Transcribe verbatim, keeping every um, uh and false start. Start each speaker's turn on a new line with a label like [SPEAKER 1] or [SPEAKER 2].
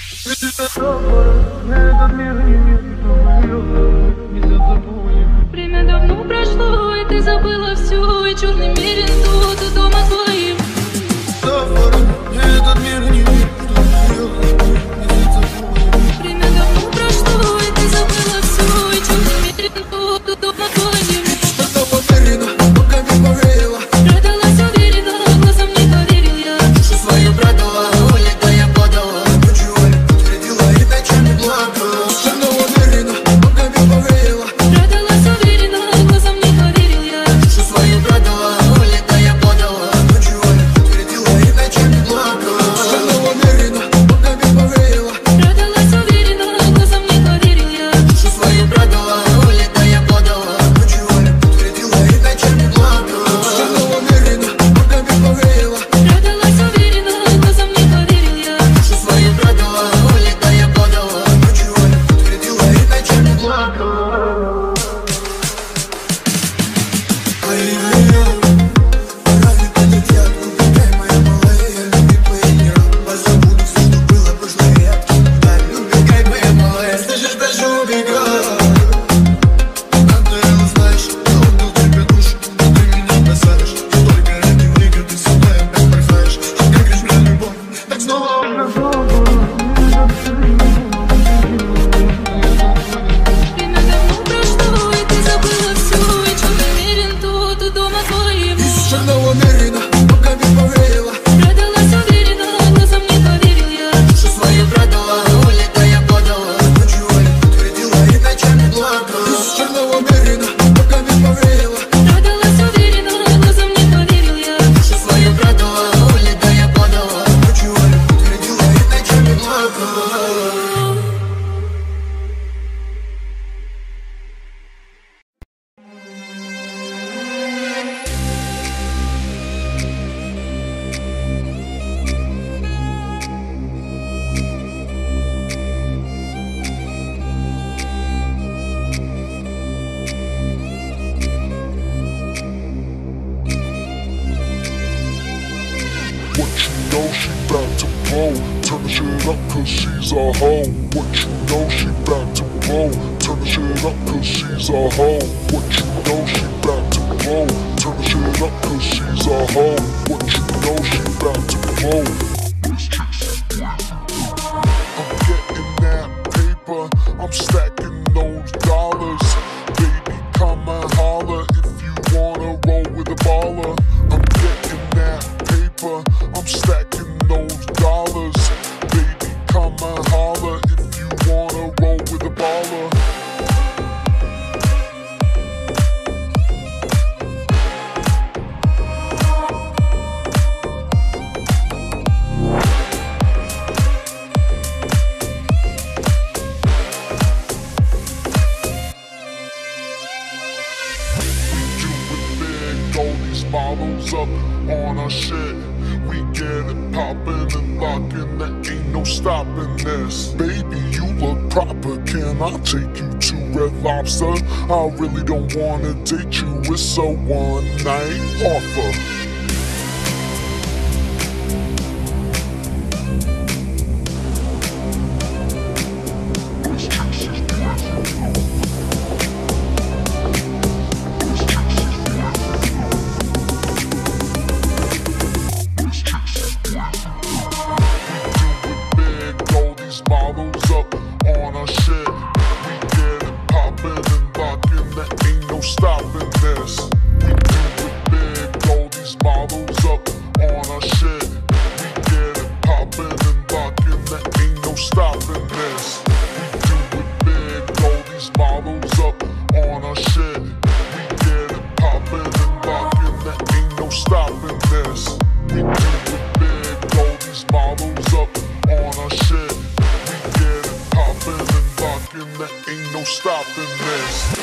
[SPEAKER 1] Время давно прошло, и ты забыла все, и черный мерин тут дома твоим. Этот мир не мир, что время давно прошло, и ты забыла все, и черный мерин тут дома твоим.
[SPEAKER 2] Что-то поверила, пока не поверила.
[SPEAKER 1] Продалась уверенно, глазом не поверил я.
[SPEAKER 2] Душу свою продала, улетая подала. Jiway подтвердила и ночами плакала. Чёрного мерина, пока не поверила.
[SPEAKER 1] Продалась уверенно, глазом не поверил я.
[SPEAKER 2] Душу свою продала, улетая подала. Jiway подтвердила и ночами плакала. Чёрного мерина, пока не поверила.
[SPEAKER 1] Продалась уверенно, глазом не поверил я.
[SPEAKER 2] Душу свою продала, улетая подала. Jiway подтвердила и ночами плакала. Чёрного мерина, пока не поверила.
[SPEAKER 1] Продалась уверенно, глазом не поверил я.
[SPEAKER 2] Душу свою продала, улетая подала. Jiway подтвердила и ночами плакала. Ай-яй-яй, разве этот я глубокая моя малая? Я люблю твои мира, позабуду все, что было прошлый век. Да, любикай моя малая, слышишь, даже убегай. Надо его знаешь, я отдал тебе душу, но ты меня бросаешь. Только ради века ты сюда опять бросаешь. Как говоришь мне любовь, так снова
[SPEAKER 1] Время давно прошло, и ты забыла все, и черный мерин тут дома твоим.
[SPEAKER 2] из черного мерина, пока не поверила.
[SPEAKER 1] Продалась уверенно, глазом не поверил я.
[SPEAKER 2] Душу свою продала, улетая подала. Jiway подтвердила и ночами плакала. Из черного мерина, пока не поверила.
[SPEAKER 1] Продалась уверенно, глазом не поверил я.
[SPEAKER 2] Душу свою продала, улетая подала. Jiway подтвердила и ночами плакала.
[SPEAKER 3] Turn the shit up cause she's a hoe. What you know she back to blow. Turn the shit up cause she's a hoe. What you know she back to blow. Turn the shit up cause she's a hoe. What you know she back to blow. I'm getting that paper, I'm stacking those dollars. Baby, come and holler if you wanna roll with a baller. I'm getting that paper, I'm stacking those dollars. Baby, come and holler if you wanna roll with a baller. Bottles up on our shit. We get it poppin' and lockin', there ain't no stopping this. Baby, you look proper, can I take you to Red Lobster? I really don't wanna date you, it's a one night offer. Bottles up on our shit. We get it poppin' and lockin', there ain't no stopping this. We do it big, all these bottles up on our shit. We get it poppin' and lockin', there ain't no stopping this. We do it big, all these bottles up on our shit. We get it poppin' and lockin', there ain't no stopping this. We do it big, all these bottles up on our shit. There ain't no stopping this.